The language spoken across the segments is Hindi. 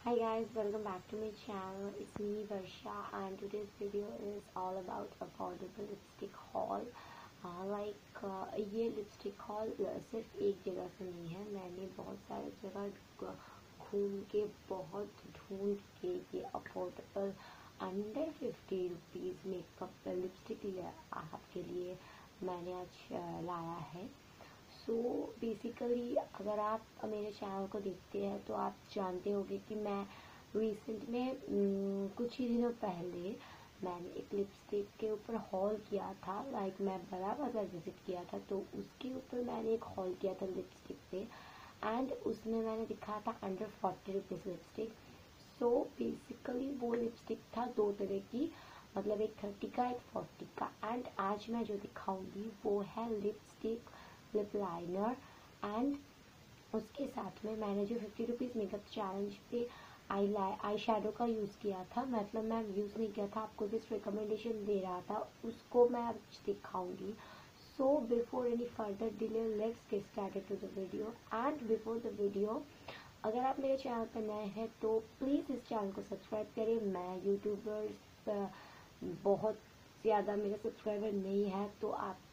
Hi guys, welcome back to my channel. It's me Varsha and today's video is all about affordable lipstick haul. ये लिपस्टिक हॉल सिर्फ एक जगह से नहीं है, मैंने बहुत सारे जगह घूम के बहुत ढूंढ के ये affordable under 50 rupees makeup lipstick आपके लिए मैंने आज लाया है। सो बेसिकली अगर आप मेरे चैनल को देखते हैं तो आप जानते होंगे कि मैं रिसेंट में कुछ ही दिनों पहले मैंने एक लिपस्टिक के ऊपर हॉल किया था। मैं बड़ा बाजार विजिट किया था तो उसके ऊपर मैंने एक हॉल किया था लिपस्टिक पे एंड उसमें मैंने दिखाया था under 40 rupees lipstick. So basically वो लिपस्टिक था दो तरह की, मतलब एक 30 का एक 40 का। एंड आज मैं जो दिखाऊंगी वो है लिपस्टिक लिप लाइनर एंड उसके साथ में मैंने जो 50 रुपीज़ मेकअप चैलेंज पे आई शेडो का यूज़ किया था, मतलब मैं यूज़ नहीं किया था, आपको जस्ट रिकमेंडेशन दे रहा था, उसको मैं अब दिखाऊंगी। So before any further delay let's get started to the video. And before the video, अगर आप मेरे चैनल पर नए हैं तो प्लीज़ इस चैनल को सब्सक्राइब करें। मैं यूट्यूबर्स बहुत ज़्यादा मेरे सब्सक्राइबर नहीं है तो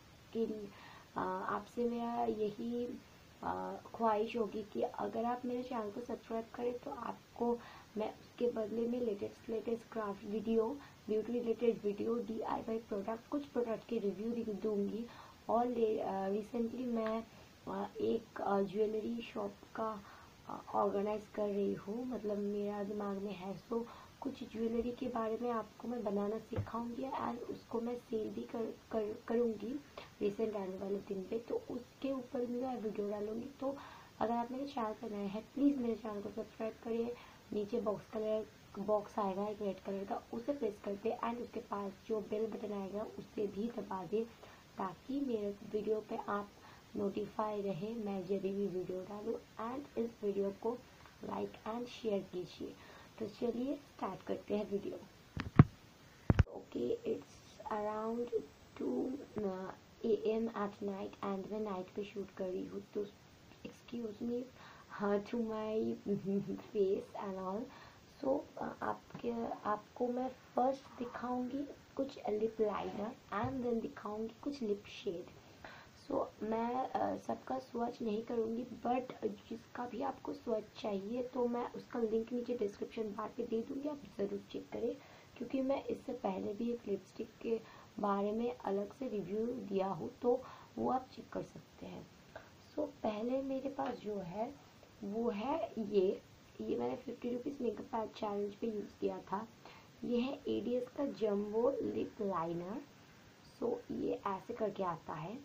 आपसे मेरा यही ख्वाहिश होगी कि अगर आप मेरे चैनल को सब्सक्राइब करें तो आपको मैं उसके बदले में latest craft video, beauty related video, DIY product, कुछ प्रोडक्ट के रिव्यू दूंगी। और रिसेंटली मैं एक ज्वेलरी शॉप का ऑर्गेनाइज कर रही हूँ, मतलब मेरा दिमाग में है। सो कुछ ज्वेलरी के बारे में आपको मैं बनाना सिखाऊंगी एंड उसको मैं सेल भी करूँगी रिसेंट आने वाले दिन पे, तो उसके ऊपर भी मैं वीडियो डालूंगी। तो अगर आप मेरे चैनल पर नए हैं प्लीज़ मेरे चैनल को सब्सक्राइब करिए। नीचे बॉक्स आएगा एक रेड कलर का, उसे प्रेस करते एंड उसके पास जो बेल बटन आएगा उसे भी दबा दे ताकि मेरे वीडियो पे आप नोटिफाई रहे मैं जब भी वीडियो डालूँ। एंड इस वीडियो को लाइक एंड शेयर कीजिए। तो चलिए स्टार्ट करते हैं video. Okay, it's around 2 AM at night and मैं नाइट पे शूट कर रही हूँ, तो excuse me to my face and all. So आपको मैं फर्स्ट दिखाऊंगी कुछ लिप लाइनर एंड देन दिखाऊंगी कुछ लिप शेड। सो मैं सबका स्वच्छ नहीं करूँगी, बट जिसका भी आपको स्वच्छ चाहिए तो मैं उसका लिंक नीचे डिस्क्रिप्शन बार पे दे दूँगी, आप ज़रूर चेक करें, क्योंकि मैं इससे पहले भी एक लिपस्टिक के बारे में अलग से रिव्यू दिया हूँ तो वो आप चेक कर सकते हैं। सो पहले मेरे पास जो है वो है ये मैंने 50 रुपीज़ मेकअप चैलेंज पे यूज़ किया था। ये है ADS का जम्बो लिप लाइनर। सो ये ऐसे करके आता है।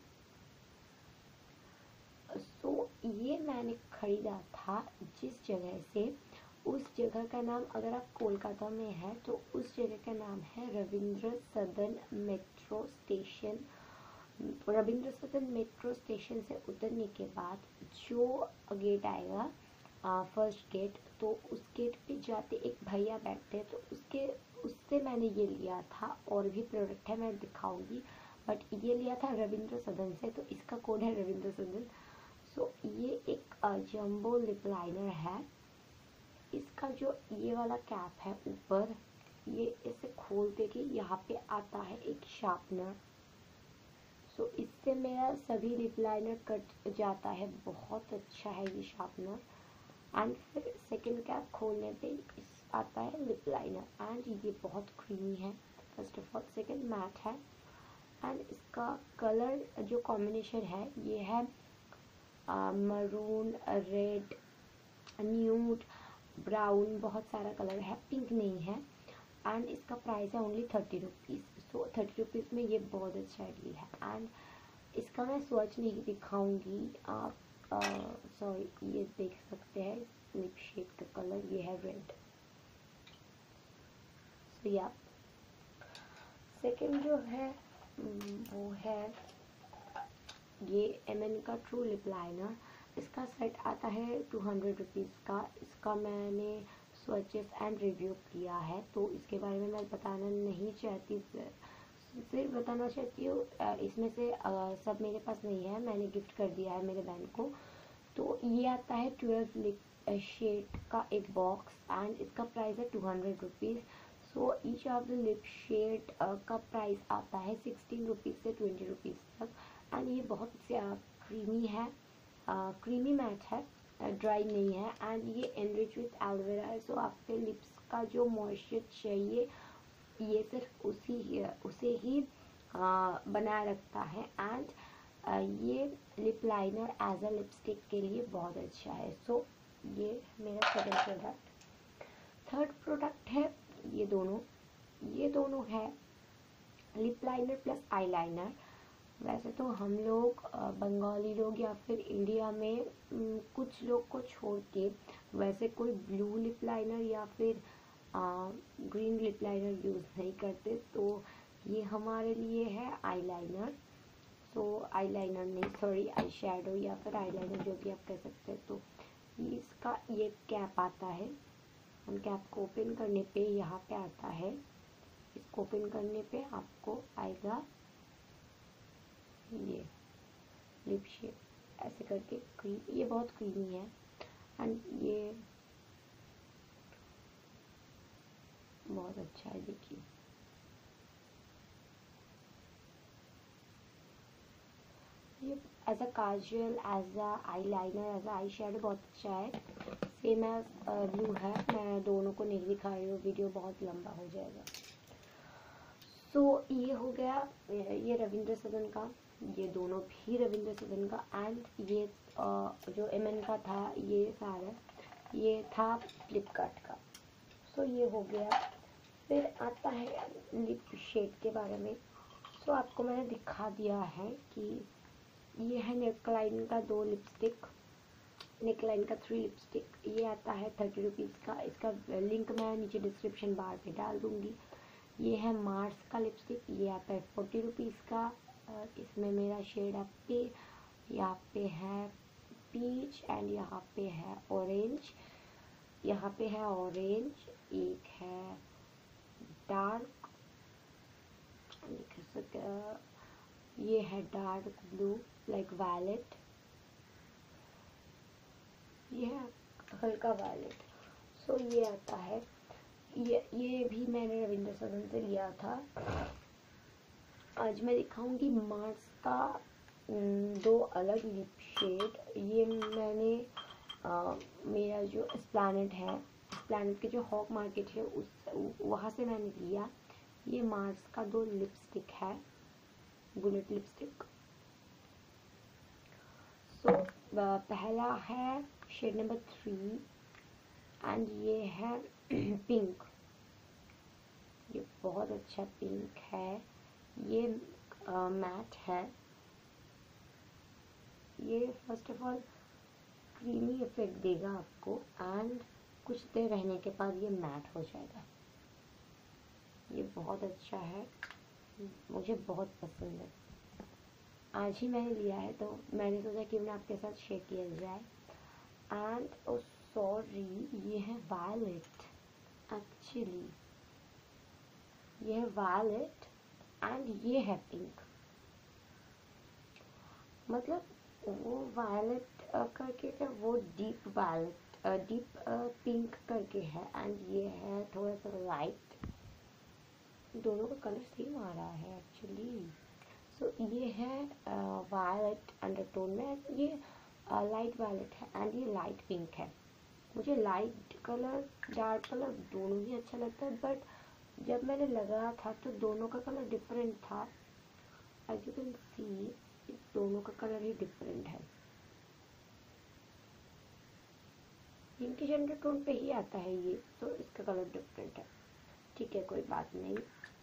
सो ये मैंने खरीदा था जिस जगह से, उस जगह का नाम, अगर आप कोलकाता में है तो उस जगह का नाम है रविंद्र सदन मेट्रो स्टेशन। रविंद्र सदन मेट्रो स्टेशन से उतरने के बाद जो गेट आएगा फर्स्ट गेट, तो उस गेट पे जाते एक भैया बैठते हैं, तो उससे मैंने ये लिया था। और भी प्रोडक्ट है मैं दिखाऊंगी, बट ये लिया था रविंद्र सदन से तो इसका कोड है रविंद्र सदन। सो ये एक जम्बो लिप लाइनर है। इसका जो ये वाला कैप है ऊपर, ये इसे खोलते कि यहाँ पे आता है एक शार्पनर। सो इससे मेरा सभी लिप लाइनर कट जाता है, बहुत अच्छा है ये शार्पनर। एंड फिर सेकंड कैप खोलने पे आता है लिप लाइनर एंड ये बहुत क्रीमी है first of all. Second matte है एंड इसका कलर जो कॉम्बिनेशन है ये है मरून, रेड, न्यूड, ब्राउन, बहुत सारा कलर है, पिंक नहीं है। एंड इसका प्राइस है ओनली 30 रुपीज़। सो 30 रुपीज़ में ये बहुत अच्छा डील है। एंड इसका मैं स्वच्छ नहीं दिखाऊंगी, आप सॉरी ये देख सकते हैं लिप शेड का कलर, ये है रेड। सो या सेकेंड जो है वो है ये MN का ट्रू लिप लाइनर। इसका सेट आता है 200 रुपीज़ का। इसका मैंने स्वचेस एंड रिव्यू किया है तो इसके बारे में मैं बताना नहीं चाहती, सिर्फ बताना चाहती हूँ इसमें से सब मेरे पास नहीं है, मैंने गिफ्ट कर दिया है मेरे बहन को। तो ये आता है शेड का एक बॉक्स एंड इसका प्राइस है 200 rupees. So each of the lip shade का प्राइस आता है 16 रुपीज़ से 20 रुपीज़ तक। एंड ये बहुत क्रीमी है, क्रीमी मैट है, ड्राई नहीं है एंड ये एनरिच विथ एलोवेरा है। सो आपके लिप्स का जो मॉइस्चर चाहिए ये सिर्फ उसे ही बनाए रखता है। एंड ये lip liner as a lipstick के लिए बहुत अच्छा है। सो ये मेरा सेकंड प्रोडक्ट। थर्ड प्रोडक्ट है ये दोनों है lip liner plus eyeliner. वैसे तो हम लोग बंगाली लोग या फिर इंडिया में कुछ लोग को छोड़ के वैसे कोई ब्लू लिप लाइनर या फिर ग्रीन लिप लाइनर यूज़ नहीं करते, तो ये हमारे लिए है eyeliner. So eyeliner नहीं, सॉरी, आई शेडो या फिर आई लाइनर जो भी आप कह सकते हैं। तो इसका ये कैप आता है, हम कैप को ओपन करने पे यहाँ पे आता है, इसको ओपन करने पे आपको आएगा ये लिप शेप ऐसे करके क्रीम। ये बहुत क्रीमी है एंड ये बहुत अच्छा है। देखिए ये as a kajal, as a eyeliner, as a eyeshadow बहुत अच्छा है। सेम एज ब्लू है। मैं दोनों को नहीं दिखा रही हूँ, वीडियो बहुत लंबा हो जाएगा। सो ये हो गया ये रविंद्र सदन का, ये दोनों भी रविंद्र सदन का। एंड ये जो MN का था ये सारा, ये था फ्लिपकार्ट का। सो ये हो गया। फिर आता है लिप शेड के बारे में। सो आपको मैंने दिखा दिया है कि ये है नेकलाइन का 2 लिपस्टिक, नेकलाइन का 3 लिपस्टिक। ये आता है 30 रुपीज़ का। इसका लिंक मैं नीचे डिस्क्रिप्शन बार पे डाल दूँगी। ये है मार्स का लिपस्टिक, ये आता है 40 रुपीज़ का। इसमें मेरा शेड आपके यहाँ पे है पीच एंड यहाँ पे है ऑरेंज, यहाँ पे है ऑरेंज, एक है डार्क, ये है डार्क ब्लू लाइक वायलेट, ये है हल्का वायलेट। सो ये आता है, ये भी मैंने रविंद्र सदन से लिया था। आज मैं दिखाऊंगी मार्स का 2 अलग लिप शेड। ये मैंने मेरा जो एस्प्लैनेड है, एस्प्लैनेड के जो हॉक मार्केट है वहाँ से मैंने लिया। ये मार्स का 2 लिपस्टिक है, बुलेट लिपस्टिक। सो पहला है शेड नंबर 3 एंड ये है पिंक। ये बहुत अच्छा पिंक है, ये मैट है। ये first of all creamy effect देगा आपको एंड कुछ देर रहने के बाद ये मैट हो जाएगा। ये बहुत अच्छा है, मुझे बहुत पसंद है। आज ही मैंने लिया है तो मैंने सोचा कि मैं आपके साथ शेयर किया जाए। एंड सॉरी, ये है वायलेट, एक्चुअली ये है वायलेट एंड ये है पिंक। मतलब वो वायलेट करके है, वो डीप वायलेट, डीप पिंक करके है एंड ये है थोड़ा सा लाइट। दोनों का कलर सेम आ रहा है एक्चुअली। सो ये है वायलेट अंडरटोन में, ये लाइट वायलेट है एंड ये लाइट पिंक है। मुझे लाइट कलर डार्क कलर दोनों ही अच्छा लगता है, बट जब मैंने लगाया था तो दोनों का कलर डिफरेंट था। एज यू कैन सी दोनों का कलर ही डिफरेंट है। पिंकिश अंडरटोन पे ही आता है ये, तो इसका कलर डिफरेंट है। ठीक है, कोई बात नहीं।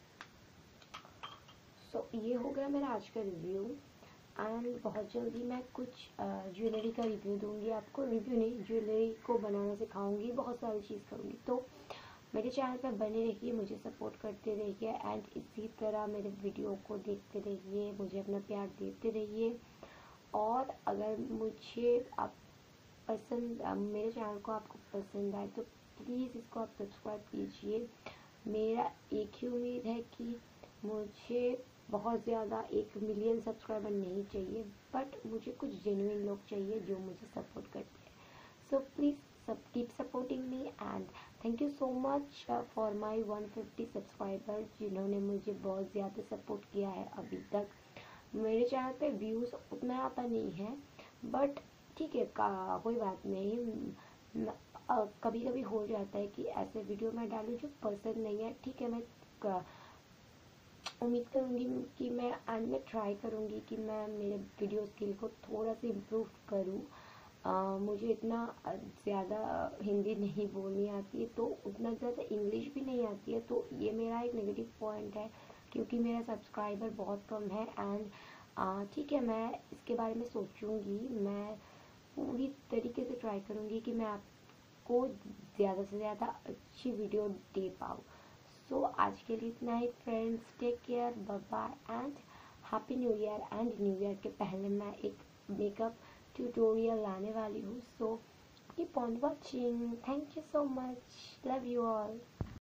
सो ये हो गया मेरा आज का रिव्यू एंड बहुत जल्दी मैं कुछ ज्वेलरी का रिव्यू दूंगी आपको। रिव्यू नहीं, ज्वेलरी को बनाना सिखाऊंगी, बहुत सारी चीज़ करूंगी। तो मेरे चैनल पर बने रहिए, मुझे सपोर्ट करते रहिए एंड इसी तरह मेरे वीडियो को देखते रहिए, मुझे अपना प्यार देते रहिए। और अगर मुझे आप पसंद, मेरे चैनल को आपको पसंद आए तो प्लीज़ इसको आप सब्सक्राइब कीजिए। मेरा एक ही उम्मीद है कि मुझे बहुत ज़्यादा 1 मिलियन सब्सक्राइबर नहीं चाहिए, बट मुझे कुछ जेन्युइन लोग चाहिए जो मुझे सपोर्ट करते हैं। सो प्लीज़ सब keep supporting me and thank you so much for my 150 subscriber जिन्होंने मुझे बहुत ज़्यादा सपोर्ट किया है अभी तक। मेरे चैनल पे व्यूज़ उतना आता नहीं है, बट ठीक है, कोई बात नहीं। कभी कभी हो जाता है कि ऐसे वीडियो मैं डालूँ जो पसंद नहीं है, ठीक है। मैं उम्मीद करूँगी कि मैं एंड में ट्राई करूँगी कि मैं मेरे वीडियो स्किल को थोड़ा सा इम्प्रूव करूँ। मुझे इतना ज़्यादा हिंदी नहीं बोलनी आती है, तो उतना ज़्यादा इंग्लिश भी नहीं आती है, तो ये मेरा एक नेगेटिव पॉइंट है क्योंकि मेरा सब्सक्राइबर बहुत कम है। एंड ठीक है, मैं इसके बारे में सोचूंगी। मैं पूरी तरीके से ट्राई करूँगी कि मैं आपको ज़्यादा से ज़्यादा अच्छी वीडियो दे पाऊँ। सो आज के लिए इतना ही friends, take care, bye bye and happy new year. And new year के पहले मैं एक मेकअप ट्यूटोरियल लाने वाली हूँ। So keep on watching, thank you so much, love you all.